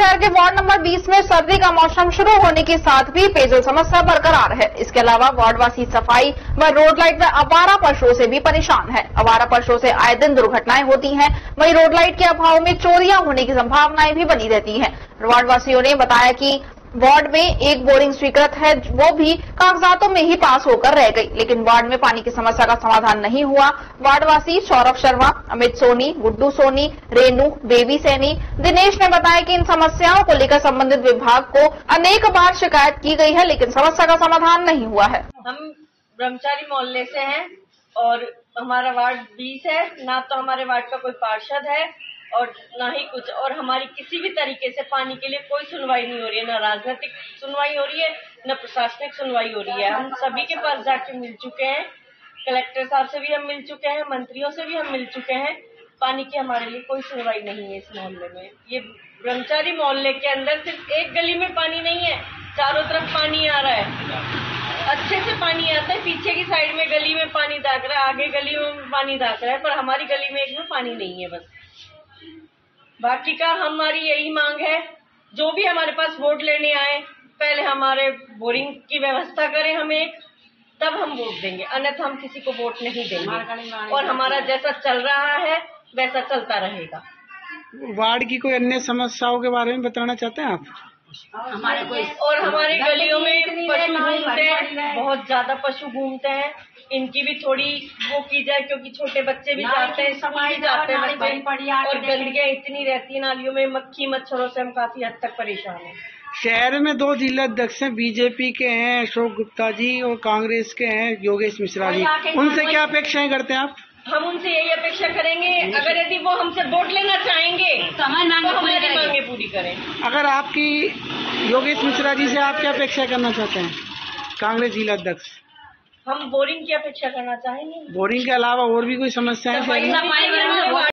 शहर के ward number 20 में सर्दी का मौसम शुरू होने के साथ भी पेयजल समस्या बरकरार है। इसके अलावा वार्डवासी सफाई व रोड लाइट व आवारा पशुओं से भी परेशान है। आवारा पशुओं से आए दिन दुर्घटनाएं होती हैं, वहीं रोड लाइट के अभाव में चोरियां होने की संभावनाएं भी बनी रहती हैं। वार्डवासियों ने बताया कि वार्ड में एक बोरिंग स्वीकृत है, वो भी कागजातों में ही पास होकर रह गई, लेकिन वार्ड में पानी की समस्या का समाधान नहीं हुआ। वार्डवासी सौरभ शर्मा, अमित सोनी, गुड्डू सोनी, रेनू, बेबी सैनी, दिनेश ने बताया कि इन समस्याओं को लेकर संबंधित विभाग को अनेक बार शिकायत की गई है, लेकिन समस्या का समाधान नहीं हुआ है। हम ब्रह्मचारी मोहल्ले से हैं और हमारा वार्ड 20 है। ना तो हमारे वार्ड का कोई पार्षद है और ना ही कुछ, और हमारी किसी भी तरीके से पानी के लिए कोई सुनवाई नहीं हो रही है। न राजनीतिक सुनवाई हो रही है, न प्रशासनिक सुनवाई हो रही है। हम सभी के पास जाके मिल चुके हैं, कलेक्टर साहब से भी हम मिल चुके हैं, मंत्रियों से भी हम मिल चुके हैं। पानी की हमारे लिए कोई सुनवाई नहीं है इस मोहल्ले में। ये ब्रह्मचारी मोहल्ले के अंदर सिर्फ एक गली में पानी नहीं है, चारों तरफ पानी आ रहा है, अच्छे से पानी आता है। पीछे की साइड में गली में पानी दाग रहा है, आगे गली में पानी दाग रहा है, पर हमारी गली में एक में पानी नहीं है। बस बाकी का हमारी यही मांग है, जो भी हमारे पास वोट लेने आए पहले हमारे बोरिंग की व्यवस्था करें, हमें तब हम वोट देंगे, अन्यथा हम किसी को वोट नहीं देंगे। और हमारा जैसा चल रहा है वैसा चलता रहेगा। वार्ड की कोई अन्य समस्याओं के बारे में बताना चाहते हैं आप? हमारी गलियों में पशु घूमते हैं, बहुत ज्यादा पशु घूमते हैं, इनकी भी थोड़ी वो की जाए, क्योंकि छोटे बच्चे भी जाते हैं, स्कूल भी जाते हैं बच्चे, और गंदगियां इतनी रहती है नालियों में, मक्खी मच्छरों से हम काफी हद तक परेशान हैं। शहर में 2 जिला अध्यक्ष हैं, बीजेपी के हैं अशोक गुप्ता जी और कांग्रेस के हैं योगेश मिश्रा जी। उनसे क्या अपेक्षाएं करते हैं आप? हम उनसे यही अपेक्षा करेंगे, अगर यदि वो हमसे वोट लेना चाहेंगे तो हमारी मांगे पूरी करें। अगर आपकी योगेश मिश्रा जी से आप क्या अपेक्षा करना चाहते हैं, कांग्रेस जिला अध्यक्ष? हम बोरिंग की अपेक्षा करना चाहेंगे। बोरिंग के अलावा और भी कोई समस्या है?